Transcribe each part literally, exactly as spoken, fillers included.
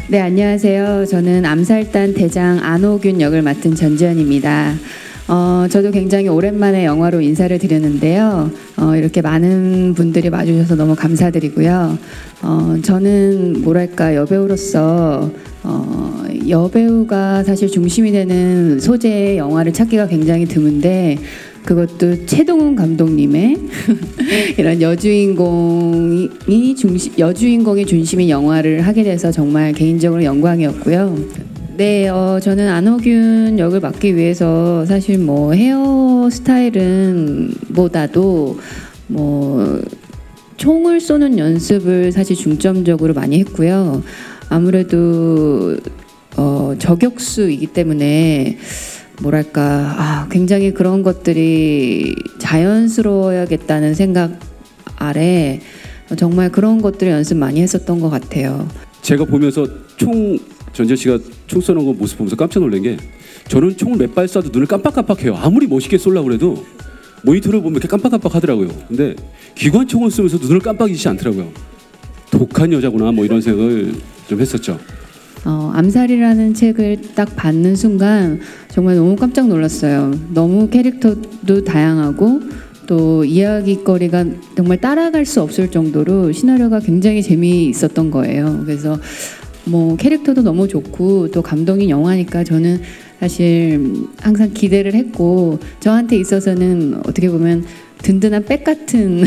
네, 안녕하세요. 저는 암살단 대장 안호균 역을 맡은 전지현입니다. 어, 저도 굉장히 오랜만에 영화로 인사를 드렸는데요. 어, 이렇게 많은 분들이 와주셔서 너무 감사드리고요. 어, 저는 뭐랄까 여배우로서 어, 여배우가 사실 중심이 되는 소재의 영화를 찾기가 굉장히 드문데 그것도 최동훈 감독님의 이런 여주인공이 중심, 여주인공이 중심인 영화를 하게 돼서 정말 개인적으로 영광이었고요. 네, 어, 저는 안호균 역을 맡기 위해서 사실 뭐 헤어 스타일은 보다도 뭐 총을 쏘는 연습을 사실 중점적으로 많이 했고요. 아무래도 어, 저격수이기 때문에 뭐랄까 아, 굉장히 그런 것들이 자연스러워야겠다는 생각 아래 정말 그런 것들을 연습 많이 했었던 것 같아요. 제가 보면서 총 전지현 씨가 총 쏘는 거 모습 보면서 깜짝 놀란 게 저는 총을 몇 발 쏴도 눈을 깜빡깜빡해요. 아무리 멋있게 쏘려고 해도 모니터를 보면 이렇게 깜빡깜빡 하더라고요. 근데 기관총을 쏘면서 눈을 깜빡이지 않더라고요. 독한 여자구나 뭐 이런 생각을 좀 했었죠. 어, 암살이라는 책을 딱 받는 순간 정말 너무 깜짝 놀랐어요. 너무 캐릭터도 다양하고 또 이야기거리가 정말 따라갈 수 없을 정도로 시나리오가 굉장히 재미있었던 거예요. 그래서 뭐 캐릭터도 너무 좋고 또 감동인 영화니까 저는 사실 항상 기대를 했고 저한테 있어서는 어떻게 보면 든든한 백 같은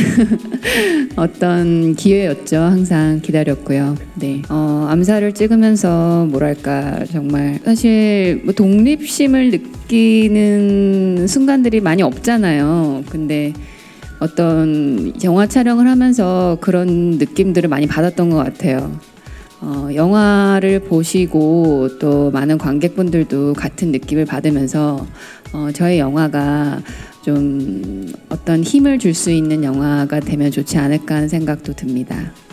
어떤 기회였죠. 항상 기다렸고요. 네, 어, 암살을 찍으면서 뭐랄까 정말 사실 뭐 독립심을 느끼는 순간들이 많이 없잖아요. 근데 어떤 영화 촬영을 하면서 그런 느낌들을 많이 받았던 것 같아요. 어, 영화를 보시고 또 많은 관객분들도 같은 느낌을 받으면서 어, 저의 영화가 좀 어떤 힘을 줄 수 있는 영화가 되면 좋지 않을까 하는 생각도 듭니다.